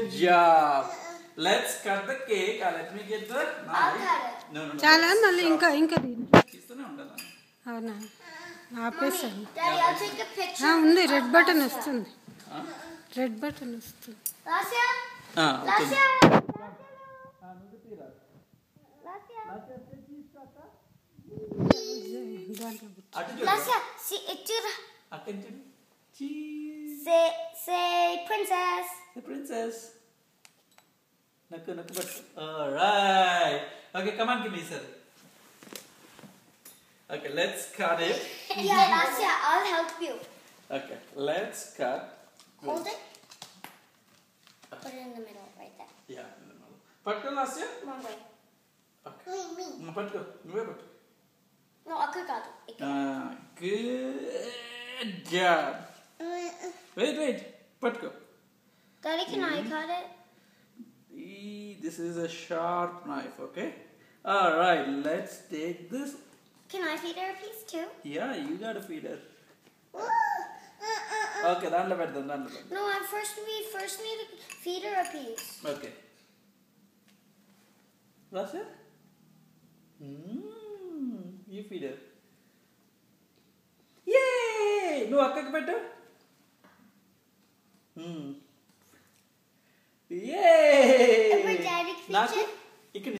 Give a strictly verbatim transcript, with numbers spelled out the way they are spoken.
job. Let's cut the cake. Uh, let me get the knife. I'll cut it. No, no, no. చాలా మళ్ళీ ఇంకా ఇంకా దీని తీస్తూనే ఉండాలా? అవునా ఆపేసాను Daddy, I'll take a picture. ఉంది రెడ్ of బటన్ Laasya. వస్తుంది రెడ్ బటన్ వస్తుంది Laasya? Ah, అవుతుంది. Laasya? Ah, నువ్వు తీరా. Laasya? Laasya, say cheese kaka. దాంట్లో అటు చూడు. Laasya, see it too. Attention. Cheese. Say, say princess. The princess. Nakku, nakku, but. Alright. Okay, come on, give me, sir. Okay, let's cut it. Yeah, Laasya, I'll help you. Okay, let's cut. Hold it. Put it in the middle, right there. Yeah, in the middle. Patko, Laasya. One way. Okay. Me, me. Mm, Patko. Nuve patko. No, I could got it. Ah, good job. Wait, wait. Patko. Daddy, can I cut it? Ee, This is a sharp knife, okay? Alright, let's take this. Can I feed her a piece too? Yeah, you gotta feed her. Okay, దాంట్లో పెడదాం దాంట్లో పెడదాం. No, I first we first need to feed her a piece. Okay. Laasya? Mm, you feed her. Yay! నువ్వు అక్కకి పెట్టు. Hmm. Yay! If her daddy feeds నాకు it. ఇక్కడ